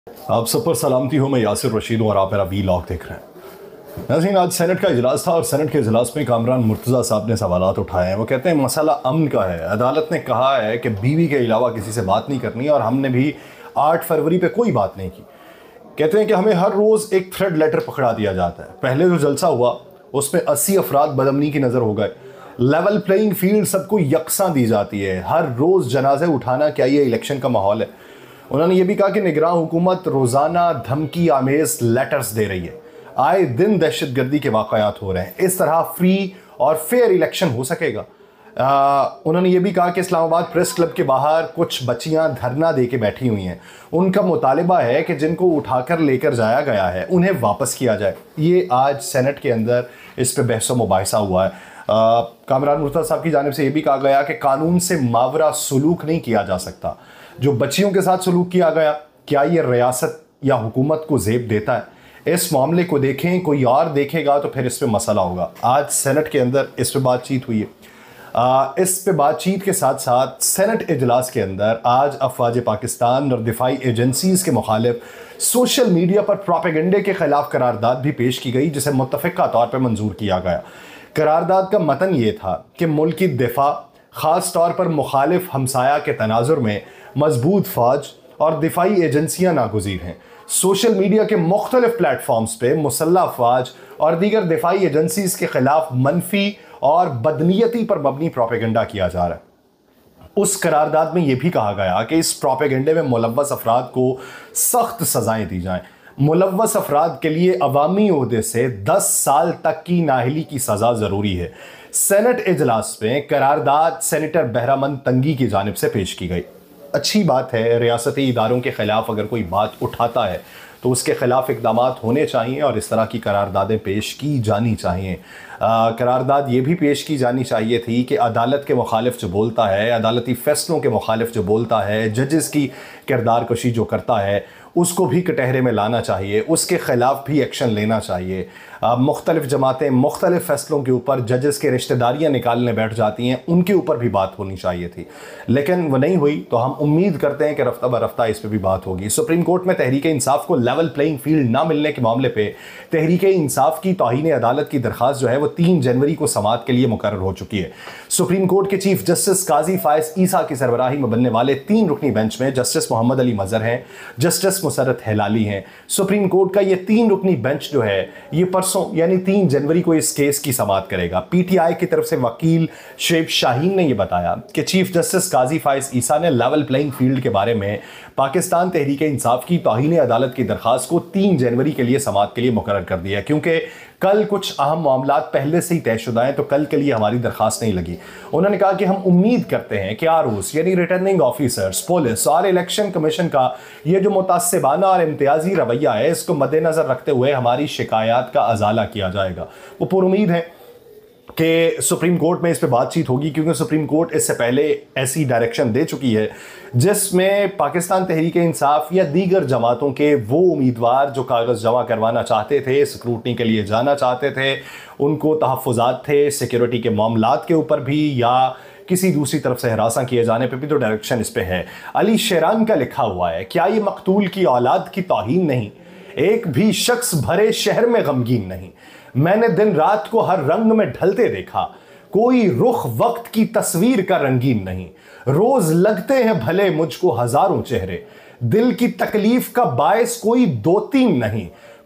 आप सब पर सलामती हो। मैं यासिर रशीद हूँ और आप मेरा वीलॉग देख रहे हैं। नाज़रीन, आज सेनेट का इजलास था और सेनेट के इजलास में कामरान मुर्तज़ा साहब ने सवालात उठाए हैं। वो कहते हैं मसला अमन का है। अदालत ने कहा है कि बीवी के अलावा किसी से बात नहीं करनी और हमने भी 8 फरवरी पे कोई बात नहीं की। कहते हैं कि हमें हर रोज़ एक थ्रेड लेटर पकड़ा दिया जाता है। पहले जो जलसा हुआ उसमें 80 अफराद बदअमनी की नज़र हो गए। लेवल प्लेइंग फील्ड सबको यकसां दी जाती है। हर रोज़ जनाजे उठाना, क्या ये इलेक्शन का माहौल है? उन्होंने ये भी कहा कि निगरान हुकूमत रोज़ाना धमकी आमेज लेटर्स दे रही है। आए दिन दहशतगर्दी के वाक़यात हो रहे हैं। इस तरह फ्री और फेयर इलेक्शन हो सकेगा? उन्होंने ये भी कहा कि इस्लामाबाद प्रेस क्लब के बाहर कुछ बच्चियां धरना दे के बैठी हुई हैं। उनका मुतालिबा है कि जिनको उठाकर लेकर जाया गया है उन्हें वापस किया जाए। ये आज सेनेट के अंदर इस पर बहस व मुबाहिसा हुआ है। कामरान मुर्तज़ा साहब की जानिब से यह भी कहा गया कि कानून से मावरा सलूक नहीं किया जा सकता। जो बच्चियों के साथ सलूक किया गया, क्या ये रियासत या हुकूमत को ज़ेब देता है? इस मामले को देखें, कोई और देखेगा तो फिर इस पे मसला होगा। आज सेनेट के अंदर इस पे बातचीत हुई है। इस पे बातचीत के साथ साथ सेनेट इजलास के अंदर आज अफवाज पाकिस्तान और दिफाई एजेंसीज़ के मुखालिफ सोशल मीडिया पर प्रोपेगेंडे के खिलाफ करारदाद भी पेश की गई, जिसे मुत्तफ़िक़ा तौर पर मंजूर किया गया। करारदाद का मतन ये था कि मुल्क की दिफा, ख़ास तौर पर मुखालिफ हमसाया के तनाजुर में मजबूत फ़ौज और दिफाई एजेंसियाँ नागुज़ीर हैं। सोशल मीडिया के मुख्तलिफ प्लेटफॉर्म्स पे मुसल्लह फ़ौज और दीगर दिफाई एजेंसीज़ के ख़िलाफ़ मनफी और बदनीयती पर मबनी प्रोपेगेंडा किया जा रहा है। उस करारदाद में यह भी कहा गया कि इस प्रोपेगेंडे में मुलव्वस अफराद को सख्त सज़ाएँ दी जाएँ। मुलव्वस अफराद के लिए अवामी ओहदे से 10 साल तक की नाअहली की सज़ा ज़रूरी है। सेनेट इजलास में करारदाद सेनेटर बहरामंद तंगी की जानिब से पेश की गई। अच्छी बात है, रियासती इदारों के ख़िलाफ़ अगर कोई बात उठाता है तो उसके ख़िलाफ़ इक़दाम होने चाहिए और इस तरह की करारदादें पेश की जानी चाहिए। करारदाद ये भी पेश की जानी चाहिए थी कि अदालत के मुखालिफ जो बोलता है, अदालती फ़ैसलों के मुखालिफ जो बोलता है, जजेस की किरदार कशी जो करता है, उसको भी कटहरे में लाना चाहिए, उसके ख़िलाफ़ भी एक्शन लेना चाहिए। मुख्तलिफ़ जमातें मुख्तलिफ़ फ़ैसलों के ऊपर जजेस के रिश्तेदारियाँ निकालने बैठ जाती हैं, उनके ऊपर भी बात होनी चाहिए थी, लेकिन वह नहीं हुई। तो हम उम्मीद करते हैं कि रफ्ता ब रफ्ता इस पर भी बात होगी। सुप्रीम कोर्ट में तहरीक इंसाफ को लेवल प्लेइंग फील्ड ना मिलने के मामले पर तहरीक इंसाफ की तौहीन अदालत की दरख्वास्त जो है वो 3 जनवरी को समाअत के लिए मुकर्रर हो चुकी है। सुप्रीम कोर्ट के चीफ जस्टिस काजी फायज ईसा की सरबराही में बनने वाले 3 रुकनी बेंच में जस्टिस मोहम्मद अली मजहर हैं, जस्टिस मुसर्रत हिलाली हैं। सुप्रीम कोर्ट का ये 3 रुकनी बेंच जो है ये परसों यानी 3 जनवरी को इस केस की समाअत करेगा। पीटीआई की तरफ से वकील शेब शाहीन ने यह बताया कि चीफ जस्टिस काजी फायज ईसा ने लेवल प्लेइंग फील्ड के बारे में पाकिस्तान तहरीक इंसाफ की तौहीन अदालत की दरख्वास्त को 3 जनवरी के लिए समाअत के लिए मुकर्रर कर दिया, क्योंकि कल कुछ अहम मामलात पहले से ही तयशुदा हैं, तो कल के लिए हमारी दरख्वास्त नहीं लगी। उन्होंने कहा कि हम उम्मीद करते हैं कि आरओस यानी रिटर्निंग ऑफिसर्स, पुलिस और इलेक्शन कमीशन का ये जो मुतासिबाना और इम्तियाजी रवैया है, इसको मद्देनजर रखते हुए हमारी शिकायत का अजाला किया जाएगा। वो पुरुमीद है कि सुप्रीम कोर्ट में इस पर बातचीत होगी, क्योंकि सुप्रीम कोर्ट इससे पहले ऐसी डायरेक्शन दे चुकी है जिसमें पाकिस्तान तहरीक इंसाफ या दीगर जमातों के वो उम्मीदवार जो कागज़ जमा करवाना चाहते थे, स्क्रूटनी के लिए जाना चाहते थे, उनको तहफ़्फ़ुज़ात थे सिक्योरिटी के मामलात के ऊपर भी या किसी दूसरी तरफ से हरासा किए जाने पे भी, तो डायरेक्शन इस पे है। अली शेरान का लिखा हुआ है, क्या ये मकतूल की औलाद की तौहीन नहीं? एक भी शख्स भरे शहर में गमगीन नहीं। मैंने दिन रात को हर रंग में ढलते देखा, कोई रुख वक्त की तस्वीर का रंगीन नहीं। रोज लगते हैं भले मुझको हजारों चेहरे, दिल की तकलीफ का बायस कोई 2-3 नहीं।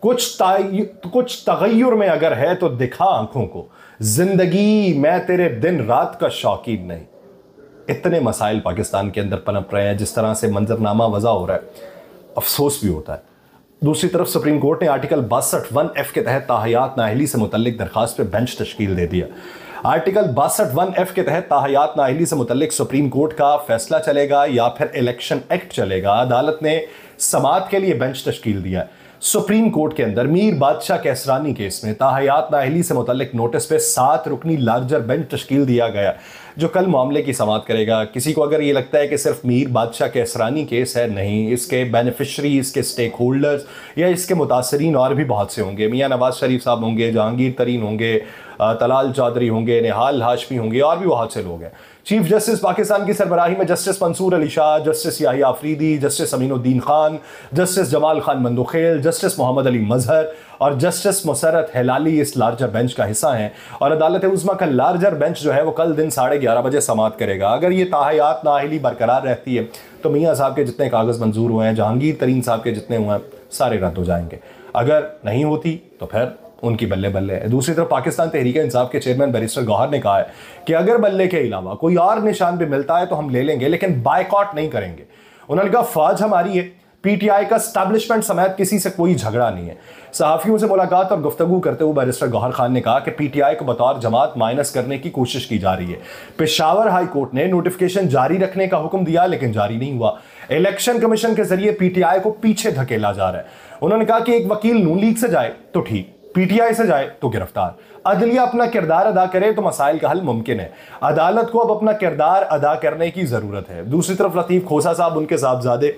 कुछ तगय्युर में अगर है तो दिखा आंखों को, जिंदगी मैं तेरे दिन रात का शौकीन नहीं। इतने मसाइल पाकिस्तान के अंदर पनप रहे हैं, जिस तरह से मंजरनामा वज़ा हो रहा है, अफसोस भी होता है। दूसरी तरफ सुप्रीम कोर्ट ने आर्टिकल 62(1)(f) के तहत ताहयात नाअहली से मुतल्लिक दरखास्त पे बेंच तश्कील दे दिया। आर्टिकल 62(1)(f) के तहत ताहयात नाअहली से मुतल्लिक सुप्रीम कोर्ट का फैसला चलेगा या फिर इलेक्शन एक्ट चलेगा। अदालत ने समाअत के लिए बेंच तश्कील दिया। सुप्रीम कोर्ट के अंदर मीर बादशाह कैसरानी केस में ताहयात नाअहली से मुतल्लिक नोटिस पे 7 रुकनी लार्जर बेंच तश्कील दिया गया, जो कल मामले की समाअत करेगा। किसी को अगर ये लगता है कि सिर्फ मीर बादशाह के असरानी केस है, नहीं, इसके बेनिफिशरी, इसके स्टेक होल्डर्स या इसके मुतासरीन और भी बहुत से होंगे। मियाँ नवाज शरीफ साहब होंगे, जहांगीर तरीन होंगे, तलाल चौधरी होंगे, निहाल हाशमी होंगे, और भी बहुत से लोग हैं। चीफ जस्टिस पाकिस्तान की सरबराही में justice Mansoor Ali Shah, justice Yahya Afridi, justice Aminuddin Khan, justice Jamal Khan Mandokhel, justice Mohammad Ali Mazhar और जस्टिस मुसरत हिलाली इस लार्जर बेंच का हिस्सा हैं। और अदालत उज़्मा का लार्जर बेंच जो है वो कल दिन 11:30 बजे समाअत करेगा। अगर ये ताहयात नाअहली बरकरार रहती है तो मियाँ साहब के जितने कागज़ मंजूर हुए हैं, जहांगीर तरीन साहब के जितने हुए हैं, सारे रद्द हो जाएंगे। अगर नहीं होती तो फिर उनकी बल्ले बल्ले है। दूसरी तरफ पाकिस्तान तहरीक इंसाफ के चेयरमैन बैरिस्टर गौहर ने कहा है कि अगर बल्ले के अलावा कोई और निशान भी मिलता है तो हम ले लेंगे, लेकिन बायकॉट नहीं करेंगे। उन्होंने कहा फौज हमारी है, पीटीआई का स्टैब्लिशमेंट समेत किसी से कोई झगड़ा नहीं है। सहाफ़ियों से मुलाकात और गुफ्तगू करते हुए बैरिस्टर गौहर खान ने कहा कि पीटीआई को बतौर जमात माइनस करने की कोशिश की जा रही है। पेशावर हाई कोर्ट ने नोटिफिकेशन जारी रखने का हुक्म दिया लेकिन जारी नहीं हुआ। इलेक्शन कमीशन के जरिए पीटीआई को पीछे धकेला जा रहा है। उन्होंने कहा कि एक वकील नून लीग से जाए तो ठीक, पीटीआई से जाए तो गिरफ्तार। अदलिया अपना किरदार अदा करे तो मसाइल का हल मुमकिन है। अदालत को अब अपना किरदार अदा करने की जरूरत है। दूसरी तरफ लतीफ खोसा साहब, उनके साहबजादे,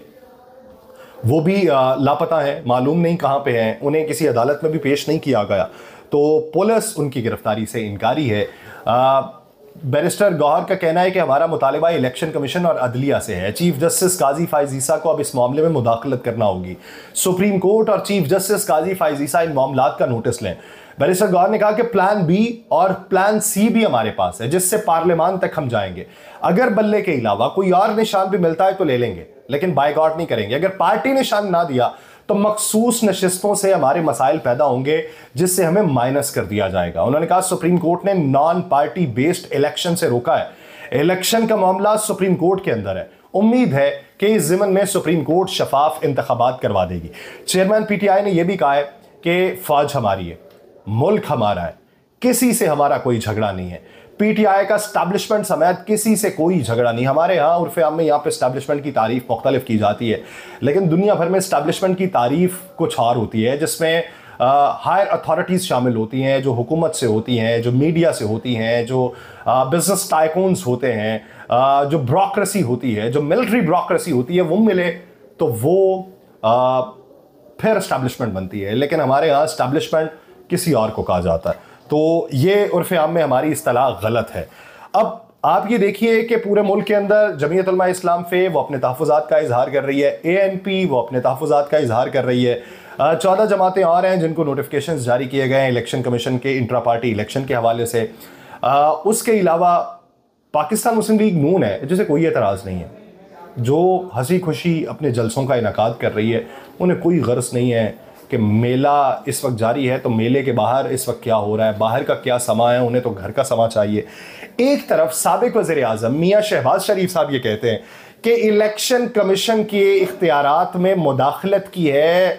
वो भी लापता हैं, मालूम नहीं कहां पे हैं। उन्हें किसी अदालत में भी पेश नहीं किया गया, तो पुलिस उनकी गिरफ्तारी से इनकारी है। बैरिस्टर गौहर का कहना है कि हमारा मुतालिबा इलेक्शन कमीशन और अदलिया से है। चीफ जस्टिस काजी फायज ईसा को अब इस मामले में मुदाखलत करना होगी। सुप्रीम कोर्ट और चीफ जस्टिस काजी फायज ईसा इन मामलात का नोटिस लें। बैरिस्टर गौहर ने कहा कि प्लान बी और प्लान सी भी हमारे पास है, जिससे पार्लियामान तक हम जाएंगे। अगर बल्ले के अलावा कोई और निशान भी मिलता है तो ले लेंगे, लेकिन बायकॉट नहीं करेंगे। अगर पार्टी निशान ना दिया तो मखसूस नशिस्तों से हमारे मसाइल पैदा होंगे, जिससे हमें माइनस कर दिया जाएगा। उन्होंने कहा सुप्रीम कोर्ट ने नॉन पार्टी बेस्ड इलेक्शन से रोका है। इलेक्शन का मामला सुप्रीम कोर्ट के अंदर है। उम्मीद है कि इस ज़िमन में सुप्रीम कोर्ट शफाफ इंतखाबात करवा देगी। चेयरमैन पीटीआई ने यह भी कहा है कि फौज हमारी है, मुल्क हमारा है, किसी से हमारा कोई झगड़ा नहीं है। पीटीआई का स्टैब्लिशमेंट समेत किसी से कोई झगड़ा नहीं। हमारे यहाँ उर्फ़ आम में यहाँ पे स्टैब्लिशमेंट की तारीफ मुख्तलिफ की जाती है, लेकिन दुनिया भर में स्टैब्लिशमेंट की तारीफ कुछ और होती है, जिसमें हायर अथॉरिटीज़ शामिल होती हैं, जो हुकूमत से होती हैं, जो मीडिया से होती हैं, जो बिजनेस टाइकून्स होते हैं, जो ब्रोक्रेसी होती है, जो मिलिट्री ब्रोक्रेसी होती है, वो मिले तो वो फिर स्टैब्लिशमेंट बनती है। लेकिन हमारे यहाँ स्टैब्लिशमेंट किसी और को कहा जाता है, तो ये उर्फ़ आम में हमारी इस्तिलाह गलत है। अब आप ये देखिए कि पूरे मुल्क के अंदर जमीयत उलमा इस्लाम फे वो अपने तहफ़्फ़ुज़ात का इजहार कर रही है, एएनपी वो अपने तहफ़्फ़ुज़ात का इजहार कर रही है। 14 जमातें और हैं जिनको नोटिफिकेशंस जारी किए गए हैं इलेक्शन कमीशन के इंट्रा पार्टी इलेक्शन के हवाले से। उसके अलावा पाकिस्तान मुस्लिम लीग नून है, जिसे कोई एतराज़ नहीं है, जो हंसी खुशी अपने जलसों का इनकाद कर रही है। उन्हें कोई गर्ज नहीं है कि मेला इस वक्त जारी है तो मेले के बाहर इस वक्त क्या हो रहा है, बाहर का क्या समा है, उन्हें तो घर का समा चाहिए। एक तरफ साबिक वज़ीर आज़म मियाँ शहबाज शरीफ साहब ये कहते हैं कि इलेक्शन कमीशन के इख्तियारात में मुदाखलत की है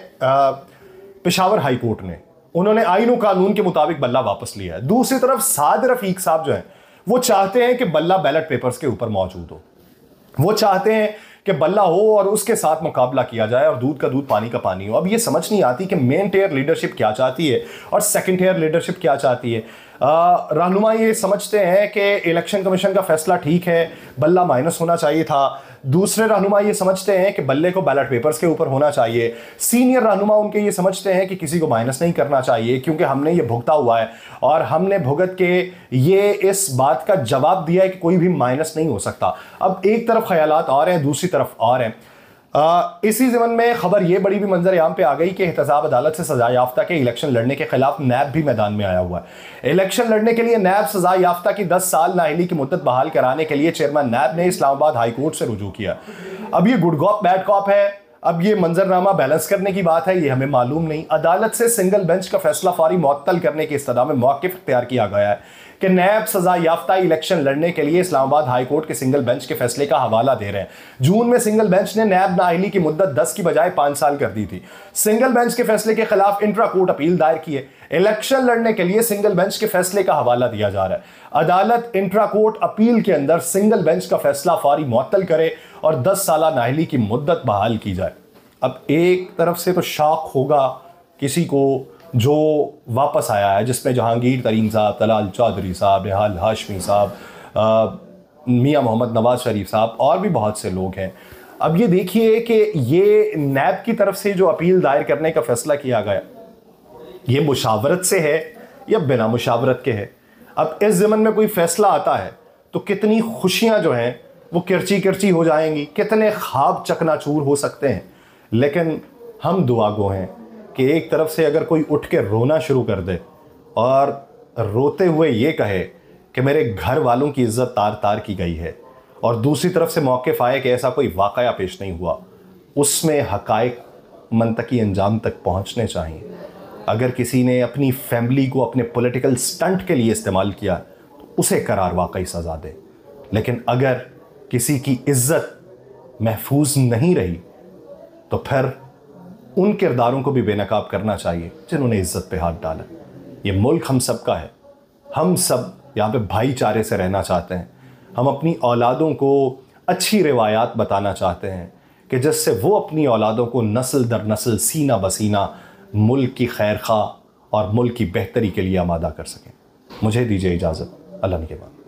पेशावर हाई कोर्ट ने, उन्होंने आईन और कानून के मुताबिक बल्ला वापस लिया है। दूसरी तरफ साद रफीक साहब जो हैं वो चाहते हैं कि बल्ला बैलेट पेपर्स के ऊपर मौजूद हो। वो चाहते हैं कि बल्ला हो और उसके साथ मुकाबला किया जाए और दूध का दूध पानी का पानी हो। अब ये समझ नहीं आती कि मेन टेयर लीडरशिप क्या चाहती है और सेकंड टेयर लीडरशिप क्या चाहती है। रहनुमा ये समझते हैं कि इलेक्शन कमीशन का फैसला ठीक है, बल्ला माइनस होना चाहिए था। दूसरे रहनुमा ये समझते हैं कि बल्ले को बैलेट पेपर्स के ऊपर होना चाहिए। सीनियर रहनुमा उनके ये समझते हैं कि किसी को माइनस नहीं करना चाहिए, क्योंकि हमने ये भुगता हुआ है और हमने भुगत के ये इस बात का जवाब दिया है कि कोई भी माइनस नहीं हो सकता। अब एक तरफ ख्यालात और हैं, दूसरी तरफ और हैं। इसी ज़मन में खबर ये बड़ी भी मंजर आम पे आ गई कि एहतसाब अदालत से सजा याफ्ता के इलेक्शन लड़ने के खिलाफ नैब भी मैदान में आया हुआ है। इलेक्शन लड़ने के लिए नैब सजा याफ्ता की 10 साल नाअहली की मुद्दत बहाल कराने के लिए चेयरमैन नैब ने इस्लामाबाद हाई कोर्ट से रुजू किया। अब ये गुड कॉप बैड कॉप है, अब ये मंजरनामा बैलेंस करने की बात है, ये हमें मालूम नहीं। अदालत से सिंगल बेंच का फैसला फौरी मुअत्तल करने की इस्तदा में मौक़िफ़ इख्तियार किया गया है कि नैब सजा याफ्ता इलेक्शन लड़ने के लिए इस्लामाबाद हाई कोर्ट के सिंगल बेंच के फैसले का हवाला दे रहे हैं। जून में सिंगल बेंच ने नैब नाअहली की मुद्दत 10 की बजाय 5 साल कर दी थी। सिंगल बेंच के फैसले के खिलाफ इंट्रा कोर्ट अपील दायर की है। इलेक्शन लड़ने के लिए सिंगल बेंच के फैसले का हवाला दिया जा रहा है। अदालत इंट्रा कोर्ट अपील के अंदर सिंगल बेंच का फैसला फौरी मुअत्तल करे और 10 साल नाअहली की मुद्दत बहाल की जाए। अब एक तरफ से तो शौक होगा किसी को जो वापस आया है, जिसमें जहांगीर तरीन साहब, तलाल चौधरी साहब, निहाल हाशमी साहब, मियां मोहम्मद नवाज शरीफ साहब और भी बहुत से लोग हैं। अब ये देखिए कि ये नैब की तरफ से जो अपील दायर करने का फैसला किया गया, ये मुशावरत से है या बिना मुशावरत के है। अब इस ज़मन में कोई फैसला आता है तो कितनी खुशियां जो हैं वो किरची किरची हो जाएंगी, कितने ख्वाब चकनाचूर हो सकते हैं। लेकिन हम दुआ गो हैं कि एक तरफ से अगर कोई उठ के रोना शुरू कर दे और रोते हुए ये कहे कि मेरे घर वालों की इज्जत तार तार की गई है, और दूसरी तरफ से मौक़िफ़ आए कि ऐसा कोई वाक़या पेश नहीं हुआ, उसमें हक़ाइक़ मंतकी अंजाम तक पहुँचने चाहिए। अगर किसी ने अपनी फैमिली को अपने पॉलिटिकल स्टंट के लिए इस्तेमाल किया तो उसे करार वाकई सज़ा दे। लेकिन अगर किसी की इज्जत महफूज नहीं रही तो फिर उन किरदारों को भी बेनकाब करना चाहिए जिन्होंने इज्जत पे हाथ डाला। ये मुल्क हम सब का है, हम सब यहाँ पे भाईचारे से रहना चाहते हैं। हम अपनी औलादों को अच्छी रिवायात बताना चाहते हैं कि जिससे वो अपनी औलादों को नस्ल दर नस्ल सीना बसीना मुल्क की खैर खा और मुल्क की बेहतरी के लिए आमादा कर सकें। मुझे दीजिए इजाज़त। अल्लाह के बाद।